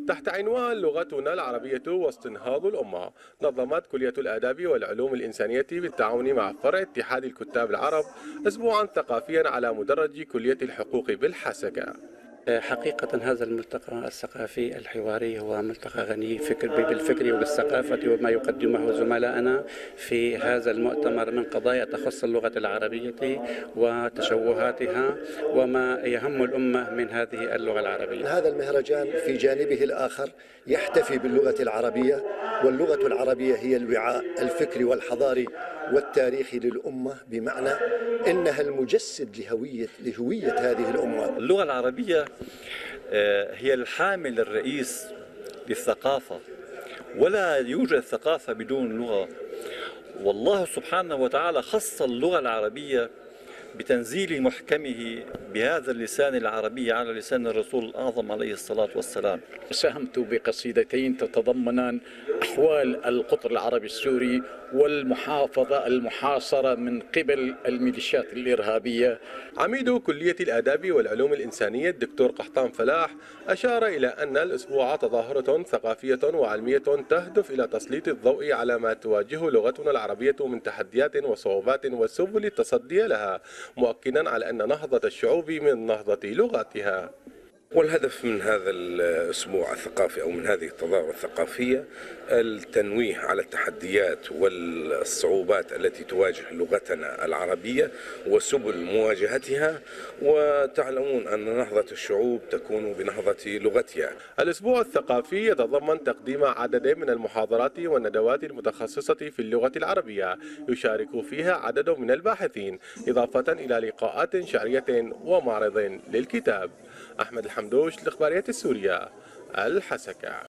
تحت عنوان لغتنا العربية واستنهاض الأمة. نظمت كلية الآداب والعلوم الإنسانية بالتعاون مع فرع اتحاد الكتاب العرب أسبوعا ثقافيا على مدرج كلية الحقوق بالحسكة. حقيقة هذا الملتقى الثقافي الحواري هو ملتقى غني بالفكر وبالثقافة، وما يقدمه زملائنا في هذا المؤتمر من قضايا تخص اللغة العربية وتشوهاتها وما يهم الأمة من هذه اللغة العربية. هذا المهرجان في جانبه الآخر يحتفي باللغة العربية، واللغة العربية هي الوعاء الفكري والحضاري والتاريخي للأمة، بمعنى إنها المجسد لهوية هذه الأمة. اللغة العربية هي الحامل الرئيس للثقافة، ولا يوجد ثقافة بدون لغة. والله سبحانه وتعالى خص اللغة العربية بتنزيل محكمه بهذا اللسان العربي على لسان الرسول الأعظم عليه الصلاة والسلام. ساهمت بقصيدتين تتضمنان أحوال القطر العربي السوري والمحافظة المحاصرة من قبل الميليشيات الإرهابية. عميد كلية الآداب والعلوم الإنسانية الدكتور قحطان فلاح أشار إلى أن الأسبوع تظاهرة ثقافية وعلمية تهدف إلى تسليط الضوء على ما تواجه لغتنا العربية من تحديات وصعوبات وسبل التصدي لها، مؤكدا على أن نهضة الشعوب من نهضة لغاتها. والهدف من هذا الأسبوع الثقافي أو من هذه التظاهرة الثقافية التنويه على التحديات والصعوبات التي تواجه لغتنا العربية وسبل مواجهتها، وتعلمون أن نهضة الشعوب تكون بنهضة لغتها. الأسبوع الثقافي يتضمن تقديم عدد من المحاضرات والندوات المتخصصة في اللغة العربية يشارك فيها عدد من الباحثين، إضافة إلى لقاءات شعرية ومعرض للكتاب. أحمد الحمدوش، الإخبارية السورية، الحسكة.